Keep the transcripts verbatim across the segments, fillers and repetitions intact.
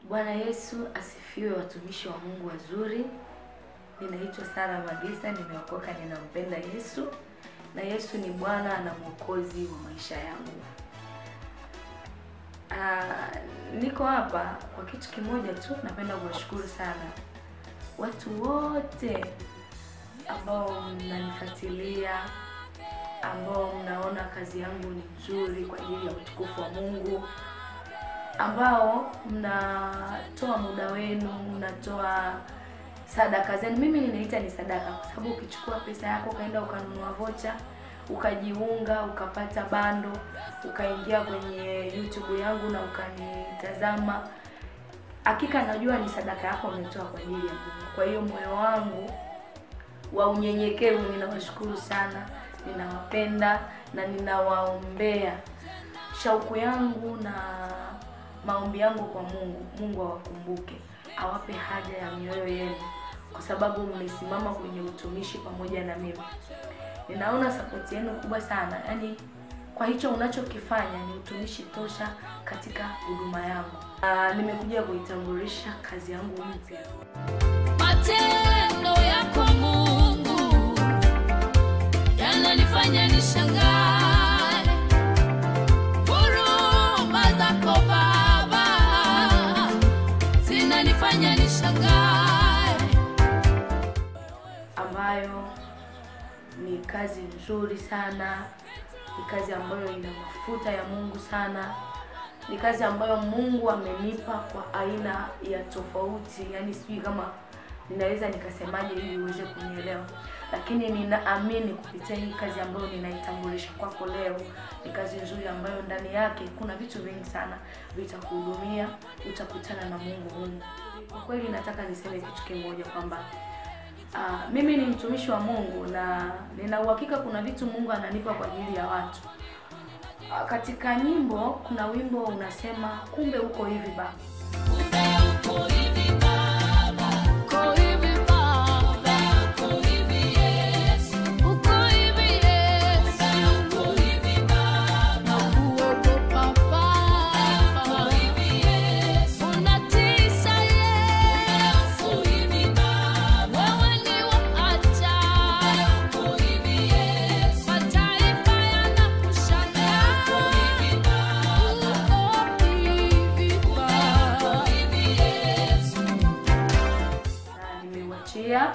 Bwana Yesu asifiwe, watumishi wa Mungu wazuri. Ninaitwa Sara Magesa, nimeokoka, ninampenda Yesu na Yesu ni Bwana na Mwokozi wa maisha yangu. Ah, niko hapa kwa kitu kimoja tu. Napenda kuwashukuru sana watu wote ambao mnanifuatilia, ambao mnaona kazi yangu ni nzuri kwa ajili ya utukufu wa Mungu, ambao mnatoa muda wenu, mnatoa sadaka zenu. Mimi ninaita ni sadaka kwa sababu ukichukua pesa yako kaenda ukanunua vocha, ukajiunga, ukapata bando, ukaingia kwenye YouTube yangu na ukanitazama, hakika najua ni sadaka yako umetoa kwa ajili ya Mungu. Kwa hiyo moyo wangu wa unyenyekevu ninawashukuru sana, ninawapenda na ninawaombea. Shauku yangu na maombi yangu kwa Mungu, Mungu awakumbuke, awape haja ya mioyo yenu kwa sababu mmesimama kwenye utumishi pamoja na mimi. Ninaona support yenu kubwa sana. Yaani kwa hicho unachokifanya ni utumishi tosha katika huduma yangu. Uh, nimekuja kuitambulisha kazi yangu mpya. Matendo yako Mungu yananifanya nishangae. Huruma zako Baba zinanifanya nishangae. Ambayo ni kazi nzuri sana, ni kazi ambayo ina mafuta ya Mungu sana, ni kazi ambayo Mungu amenipa kwa aina ya tofauti. Yaani sijui kama ninaweza nikasemaje ili uweze kunielewa, lakini ninaamini kupitia hii kazi ambayo ninaitambulisha kwako leo ni kazi nzuri ambayo ndani yake kuna vitu vingi sana vitakuhudumia, utakutana na Mungu Mungu. Kwa kweli nataka niseme kitu kimoja kwamba Uh, mimi ni mtumishi wa Mungu na nina uhakika kuna vitu Mungu ananipa kwa ajili ya watu. Uh, katika nyimbo kuna wimbo unasema kumbe uko hivi Baba. Kumbe uko hivi Baba, uko hivi Baba, uko hivi Yesu, uko hivi Yesu, uko hivi Baba, uko Baba, uko hivi Yesu, unatisha Yesu, uko hivi Baba, wewe ni wa ajabu, uko hivi Yesu, mataifa yanakushangaa, uko hivi Baba, uko hivi Baba, uko hivi Yesu. Na nimeuachia,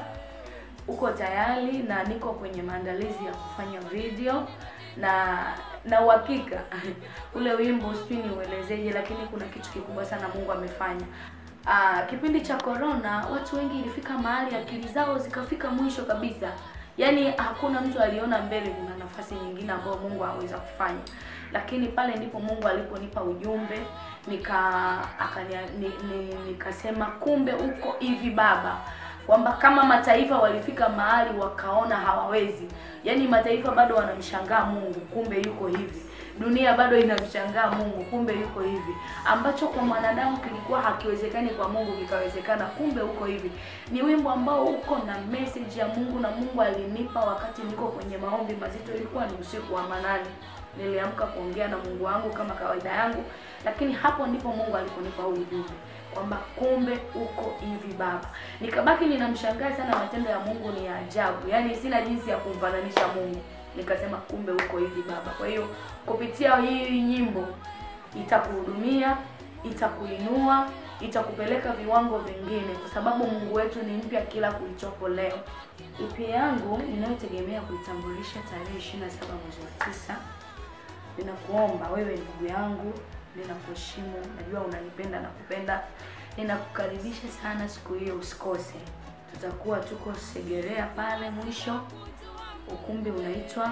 uko tayari na niko kwenye maandalizi ya kufanya video na na uhakika ule wimbo sijui niuelezeje, lakini kuna kitu kikubwa sana Mungu amefanya. Ah, kipindi cha corona watu wengi ilifika mahali akili zao zikafika mwisho kabisa. Yaani hakuna mtu aliona mbele kuna nafasi nyingine ambayo Mungu anaweza kufanya. Lakini pale ndipo Mungu aliponipa ujumbe, nika akania ni, ni, nikasema kumbe uko hivi Baba, kwamba kama mataifa walifika mahali wakaona hawawezi, yani mataifa bado wanamshangaa Mungu, kumbe yuko hivi. Dunia bado inamshangaa Mungu, kumbe yuko hivi. Ambacho kwa mwanadamu kilikuwa hakiwezekani kwa Mungu kikawezekana, kumbe uko hivi. Ni wimbo ambao uko na message ya Mungu na Mungu alinipa wakati niko kwenye maombi mazito. Ilikuwa ni usiku wa manane. Niliamka kuongea na Mungu wangu kama kawaida yangu, lakini hapo ndipo Mungu aliponipa ujumbe kwamba kumbe uko hivi Baba. Nikabaki ninamshangaa sana, matendo ya Mungu ni ya ajabu. Yaani sina jinsi ya kumfananisha Mungu. Nikasema kumbe uko hivi Baba. Kwa hiyo kupitia hii nyimbo itakuhudumia, itakuinua, itakupeleka viwango vingine kwa sababu Mungu wetu ni mpya kila kulichopo leo. E P yangu ninayotegemea kuitambulisha tarehe ishirini na saba mwezi wa tisa. Ninakuomba wewe ndugu yangu, ninakuheshimu, najua unanipenda na kupenda. Ninakukaribisha sana siku hiyo, usikose. Tutakuwa tuko Segerea pale mwisho. Ukumbi unaitwa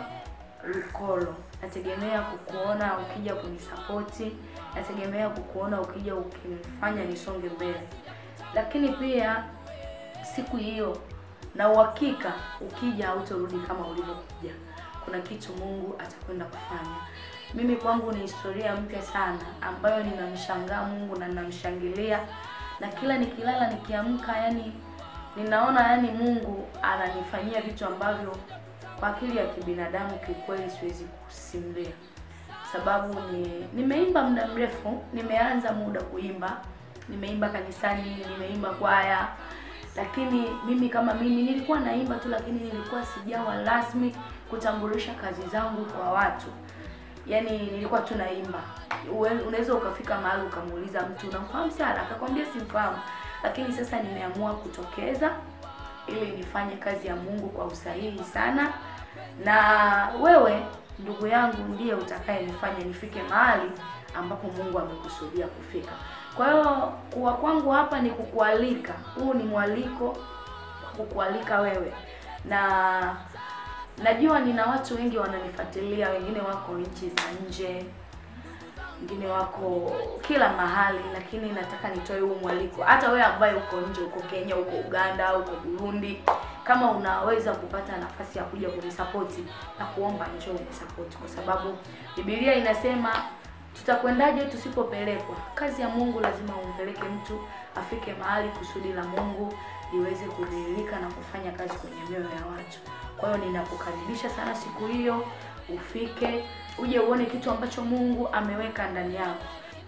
Lukolo. Nategemea kukuona ukija kunisapoti, nategemea kukuona ukija ukifanya nisonge mbele. Lakini pia siku hiyo na uhakika ukija hautarudi kama ulivyokuja. Kuna kitu Mungu atakwenda kufanya. Mimi kwangu ni historia mpya sana ambayo ninamshangaa Mungu na ninamshangilia, na kila nikilala nikiamka yani ninaona yani Mungu ananifanyia vitu ambavyo kwa akili ya kibinadamu kiukweli siwezi kusimulia. Sababu ni nimeimba muda mrefu, nimeanza muda kuimba nimeimba kanisani, nimeimba kwaya. Lakini mimi kama mimi nilikuwa naimba tu, lakini nilikuwa sijawa rasmi kutambulisha kazi zangu kwa watu. Yaani nilikuwa tu naimba. Unaweza ukafika mahali ukamuuliza mtu unamfahamu Sara, akakwambia simfahamu. Lakini sasa nimeamua kutokeza ili nifanye kazi ya Mungu kwa usahihi sana. Na wewe ndugu yangu ndiye utakayenifanya nifike mahali ambapo Mungu amekusudia kufika. Kwa hiyo kuwa kwangu hapa ni kukualika. Huu ni mwaliko kukualika wewe. Na najua nina watu wengi wananifuatilia, wengine wako nchi za nje, wengine wako kila mahali, lakini nataka nitoe huu mwaliko. Hata wewe ambaye uko nje, uko Kenya, uko Uganda, uko Burundi, kama unaweza kupata nafasi ya kuja kunisupport na kuomba njoo unisupport, kwa sababu Biblia inasema tutakwendaje tusipopelekwa? Kazi ya Mungu lazima umpeleke mtu afike mahali kusudi la Mungu liweze kudhihirika na kufanya kazi kwenye mioyo ya watu. Kwa hiyo ninakukaribisha sana siku hiyo, ufike, uje uone kitu ambacho Mungu ameweka ndani yako.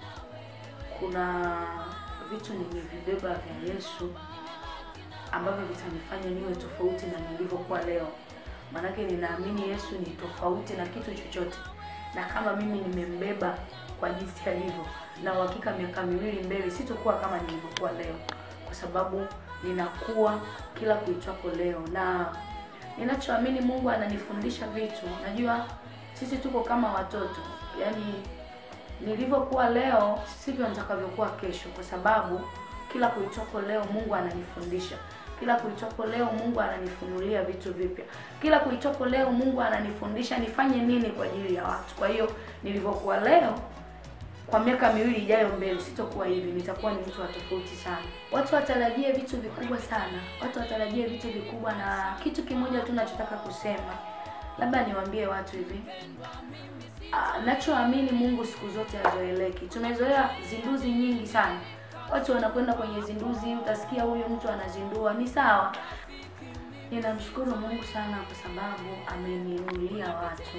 Kuna vitu nimevibeba vya Yesu ambavyo vitanifanya niwe tofauti na nilivyokuwa leo. Maana ninaamini Yesu ni tofauti na kitu chochote. Na kama mimi nimembeba kwa jinsi alivyo, na uhakika miaka miwili mbele sitakuwa kama nilivyokuwa leo, kwa sababu ninakuwa kila kuitwapo leo. Na ninachoamini Mungu ananifundisha vitu. Najua sisi tuko kama watoto. Yaani nilivyokuwa leo sivyo nitakavyokuwa kesho, kwa sababu kila kuitwapo leo Mungu ananifundisha. Kila kuitwapo leo Mungu ananifunulia vitu vipya. Kila kuitwapo leo Mungu ananifundisha nifanye nini kwa ajili ya watu. Kwa hiyo nilivyokuwa leo, kwa miaka miwili ijayo mbele sitakuwa hivi, nitakuwa ni mtu wa tofauti sana. Watu watarajie vitu vikubwa sana. Watu watarajie vitu vikubwa, na kitu kimoja tu ninachotaka kusema, labda niwaambie watu hivi. Ah, nachoamini Mungu siku zote hazoeleki. Tumezoea zinduzi nyingi sana. Watu wanakwenda kwenye zinduzi, utasikia huyu mtu anazindua, ni sawa. Ninamshukuru Mungu sana kwa sababu ameniinulia watu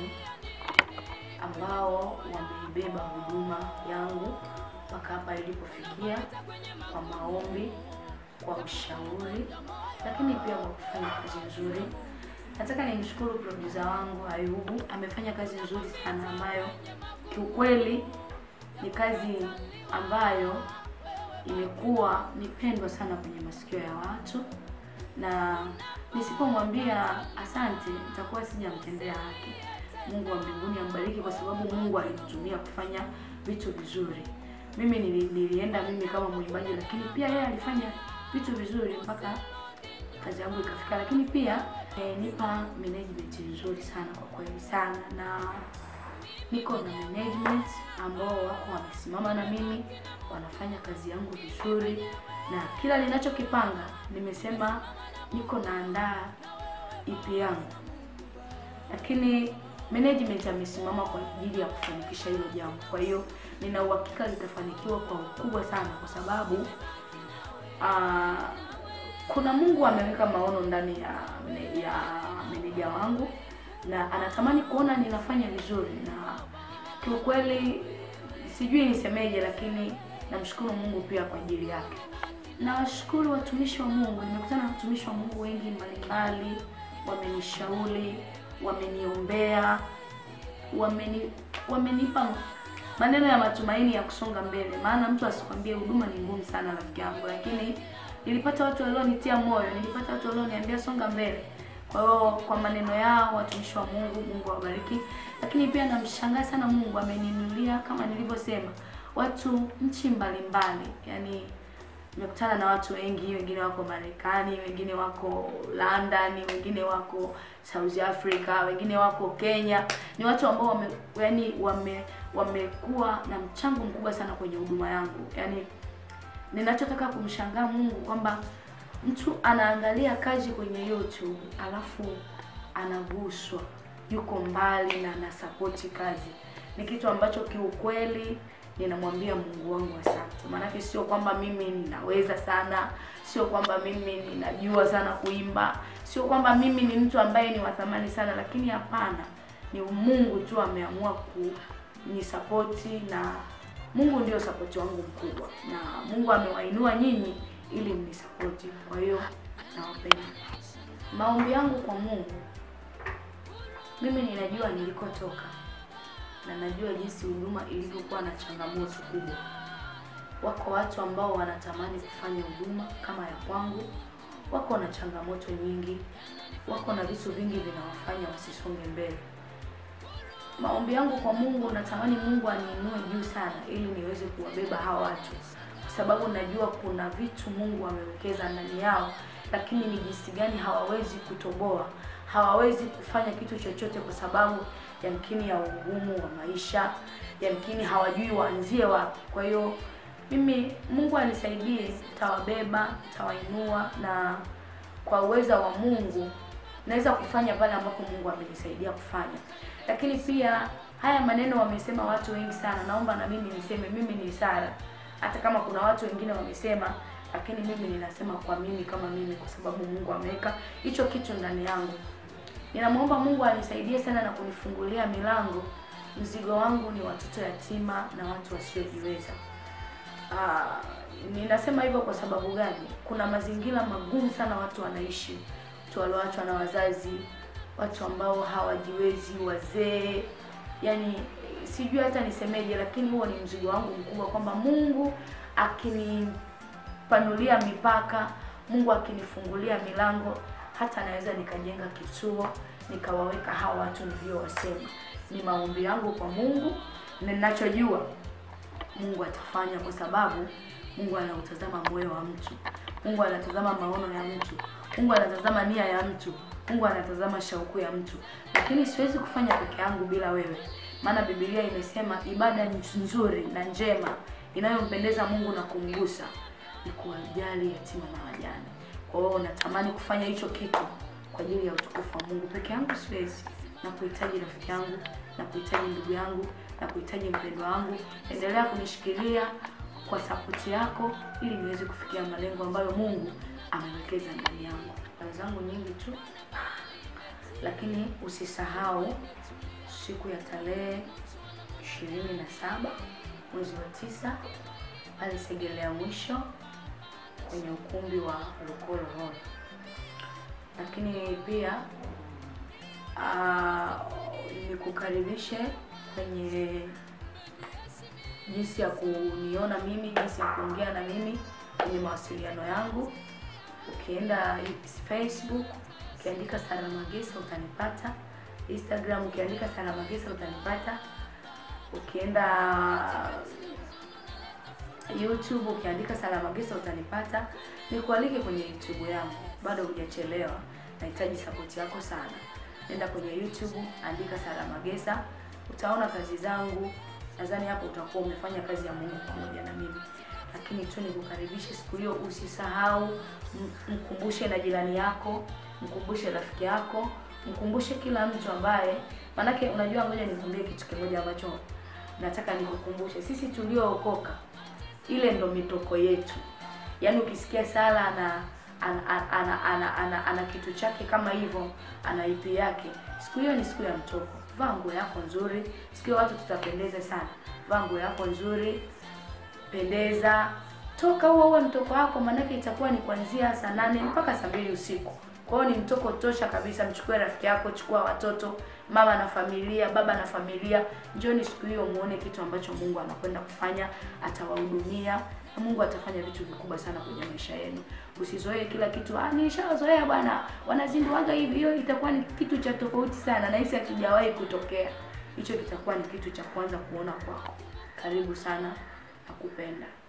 ambao wameibeba huduma yangu mpaka hapa ilipofikia, kwa maombi, kwa ushauri, lakini pia kwa kufanya kazi nzuri. Nataka nimshukuru producer wangu Ayubu, amefanya kazi nzuri sana ambayo kiukweli ni kazi ambayo imekuwa nipendwa sana kwenye masikio ya watu, na nisipomwambia asante nitakuwa sijamtendea haki. Mungu wa mbinguni ambariki, kwa sababu Mungu alinitumia kufanya vitu vizuri. Mimi nili, nilienda mimi kama mwimbaji, lakini pia yeye alifanya vitu vizuri mpaka kazi yangu ikafika. Lakini pia eh, nipa management nzuri sana kwa kweli sana, na niko na management ambao wako wamesimama na mimi, wanafanya kazi yangu vizuri, na kila ninachokipanga nimesema niko naandaa E P yangu. Lakini management amesimama kwa ajili ya kufanikisha hilo jambo. Kwa hiyo nina uhakika litafanikiwa kwa ukubwa sana, kwa sababu uh, kuna Mungu ameweka maono ndani ya ya meneja wangu, na anatamani kuona ninafanya vizuri. Na kiukweli sijui nisemeje, lakini namshukuru Mungu pia kwa ajili yake. Nawashukuru watumishi wa Mungu. Nimekutana na watumishi wa Mungu wengi mbalimbali, wamenishauri, wameniombea, wameni wamenipa maneno ya matumaini ya kusonga mbele. Maana mtu asikwambie huduma ni ngumu sana rafiki yangu, lakini nilipata watu walionitia moyo, nilipata watu walioniambia songa mbele. Kwa hiyo kwa maneno yao watumishi wa Mungu, Mungu awabariki. Lakini pia namshangaa sana Mungu ameniinulia, kama nilivyosema, watu nchi mbalimbali. Yaani nimekutana na watu wengi, wengine wako Marekani, wengine wako London, wengine wako South Africa, wengine wako Kenya. Ni watu ambao wame yani wame wamekuwa na mchango mkubwa sana kwenye huduma yangu. Yaani ninachotaka kumshangaa Mungu kwamba mtu anaangalia kazi kwenye YouTube alafu anaguswa, yuko mbali na ana support kazi. Ni kitu ambacho kiukweli ninamwambia Mungu wangu asante. Maana sio kwamba mimi ninaweza sana, sio kwamba mimi ninajua sana kuimba, sio kwamba mimi ni mtu ambaye ni wa thamani sana, lakini hapana, ni Mungu tu ameamua kunisupport na Mungu ndio support wangu mkubwa, na Mungu amewainua nyinyi ili mnisapoti. Kwa hiyo nawapenda. Maombi yangu kwa Mungu, mimi ninajua nilikotoka na najua jinsi huduma ilivyokuwa na changamoto kubwa. Wako watu ambao wanatamani kufanya huduma kama ya kwangu, wako na changamoto nyingi, wako na vitu vingi vinawafanya wasisonge mbele. Maombi yangu kwa Mungu, natamani Mungu aniinue juu sana ili niweze kuwabeba hawa watu, kwa sababu najua kuna vitu Mungu amewekeza ndani yao, lakini ni jinsi gani hawawezi kutoboa, hawawezi kufanya kitu chochote kwa sababu yamkini ya ugumu wa maisha, yamkini hawajui waanzie wapi. Kwa hiyo mimi, Mungu anisaidie, nitawabeba, nitawainua, na kwa uweza wa Mungu naweza kufanya pale ambapo Mungu amenisaidia kufanya. Lakini pia haya maneno wamesema watu wengi sana, naomba na mimi niseme, mimi ni Sara. Hata kama kuna watu wengine wamesema, lakini mimi ninasema kwa mimi kama mimi, kwa sababu Mungu ameweka hicho kitu ndani yangu. Ninamuomba Mungu anisaidie sana na kunifungulia milango. Mzigo wangu ni watoto yatima na watu wasiojiweza. Ah, ninasema hivyo kwa sababu gani? Kuna mazingira magumu sana watu wanaishi. Watu walioachwa na wazazi, watu ambao hawajiwezi, wazee. Yaani sijui hata nisemeje, lakini huo ni mzigo wangu mkubwa, kwamba Mungu akinipanulia mipaka, Mungu akinifungulia milango, hata naweza nikajenga kituo, nikawaweka hawa watu niliowasema. Ni maombi yangu kwa Mungu, na ninachojua Mungu atafanya, kwa sababu Mungu anautazama moyo wa mtu. Mungu anatazama maono ya mtu. Mungu anatazama nia ya mtu. Mungu anatazama shauku ya mtu. Lakini siwezi kufanya peke yangu bila wewe. Maana Biblia imesema ibada nzuri na njema inayompendeza Mungu na kumgusa ni kuwajali yatima na wajane. Kwa hiyo natamani kufanya hicho kitu kwa ajili ya utukufu wa Mungu. Peke yangu siwezi. Na kuhitaji rafiki yangu, na kuhitaji ndugu yangu, na kuhitaji mpendwa wangu. Endelea kunishikilia kwa support yako ili niweze kufikia malengo ambayo Mungu amewekeza ndani yangu. Kazi zangu nyingi tu, lakini usisahau siku ya tarehe ishirini na saba mwezi wa tisa pale Segelea Mwisho kwenye ukumbi wa Lokolo Hall. Lakini pia ah nikukaribishe kwenye jinsi ya kuniona mimi, jinsi ya kuongea na mimi kwenye mawasiliano yangu. Ukienda Facebook ukiandika Sara Magesa utanipata. Instagram ukiandika Sara Magesa utanipata. Ukienda YouTube ukiandika Sara Magesa utanipata. Nikualike kwenye YouTube yangu, bado hujachelewa. Nahitaji support yako sana. Nenda kwenye YouTube, andika Sara Magesa, utaona kazi zangu. Nadhani hapo utakuwa umefanya kazi ya Mungu pamoja na mimi. Lakini tu nikukaribishe siku hiyo, usisahau, mkumbushe na jirani yako, mkumbushe rafiki yako, mkumbushe kila mtu ambaye, manake unajua, ngoja nikwambie kitu kimoja ambacho nataka nikukumbushe. Sisi tuliookoka, ile ndo mitoko yetu. Yaani ukisikia Sara ana ana ana ana, ana, ana, ana kitu chake kama hivyo, ana ipi yake, siku hiyo ni siku ya mtoko. Vaa nguo yako nzuri, siku hiyo watu tutapendeza sana. Vaa nguo yako nzuri, pendeza, toka huo huo mtoko wako, manake itakuwa ni kuanzia saa nane mpaka saa mbili usiku. Kwa hiyo ni mtoko tosha kabisa. Mchukue rafiki yako, chukua watoto, mama na familia, baba na familia. Njoni siku hiyo muone kitu ambacho Mungu anakwenda kufanya, atawahudumia, na Mungu atafanya vitu vikubwa sana kwenye maisha yenu. Usizoee kila kitu, ah nishazoea bwana, wanazinduaga hivi. Hiyo itakuwa ni kitu cha tofauti sana, na hisi hakijawahi kutokea. Hicho kitakuwa ni kitu cha kwanza kuona kwako. Karibu sana, nakupenda.